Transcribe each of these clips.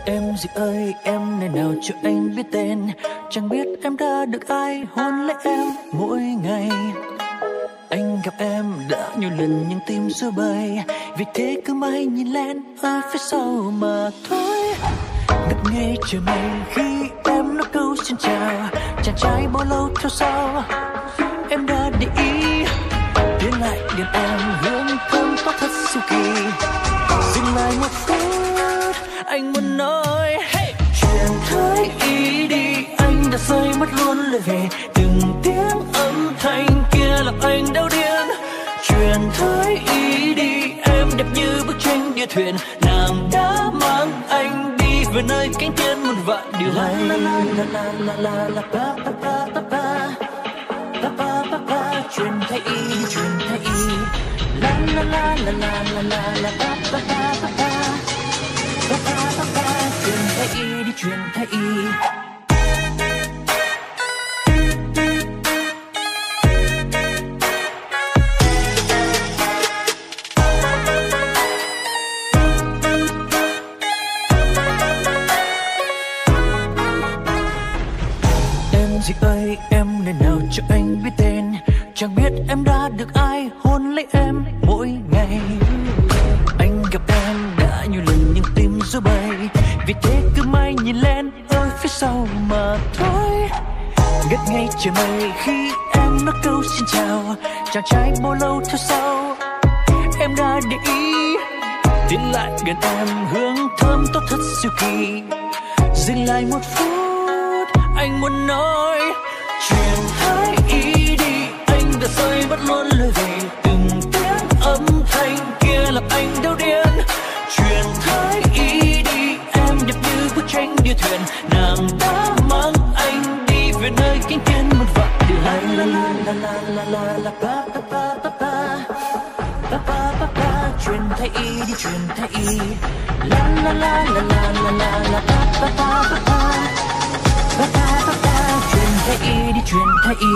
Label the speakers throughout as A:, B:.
A: Em gì ơi, em nơi nào cho anh biết tên. Chẳng biết em đã được ai hôn lấy em mỗi ngày. Anh gặp em đã nhiều lần nhưng tim rối bời, vì thế cứ mãi nhìn lên ở phía sau mà thôi. Ngất ngây chờ mây khi em nói câu xin chào. Chàng trai bao lâu theo sau em đã để ý, tiến lại gần em hương thơm tóc thật siêu kỳ. Dừng lại một phút anh muốn nói hey. Chuyện thôi ý đi, anh đã rơi mất luôn lời về. Từng tiếng âm thanh kia làm anh đau điên. Chuyện thôi ý đi, em đẹp như bức tranh đĩa thuyền, nàng đã mang anh đi về nơi cánh thiên muôn vạn điều hay. La la la la la la la pa pa pa pa pa pa pa pa pa. Chuyện thay y, chuyện thay y. La la la la la la la la pa pa pa pa pa pa pa pa pa. Chuyện thay y đi, chuyện thay y. Gì ơi, em nơi nào cho anh biết tên. Chẳng biết em đã được ai hôn lấy em mỗi ngày. Anh gặp em đã nhiều lần nhưng tim rối bời, vì thế cứ mãi nhìn lên ở phía sau mà thôi. Ngất ngây chờ mây khi em nói câu xin chào. Chàng trai bao lâu theo sau em đã để ý, tiến lại gần em hương thơm tốt thật siêu kỳ. Dừng lại một phút anh muốn nói chuyện hãy ý đi, anh đã rơi mất luôn lời về. Từng tiếng âm thanh kia làm anh đau điên. Chuyện hãy ý đi, em đẹp như bức tranh đĩa thuyền, nàng đã mang anh đi về nơi cánh thiên muôn vạn điều hay. La la la la la la la pa pa pa pa pa pa pa pa pa. Chuyện thay ý đi, chuyện thay ý. La la la la la la la la pa pa pa pa pa pa pa pa pa. Chuyện thay y đi, chuyện thay y.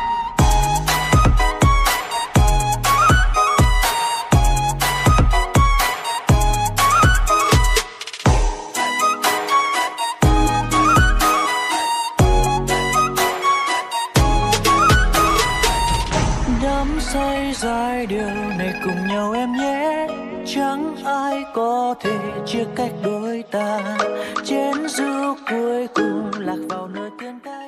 A: Đắm say dài điều này cùng nhau em nhé. Chẳng ai có thể chia cách đôi ta. Trên du cuối cùng lạc vào nơi tiên ca.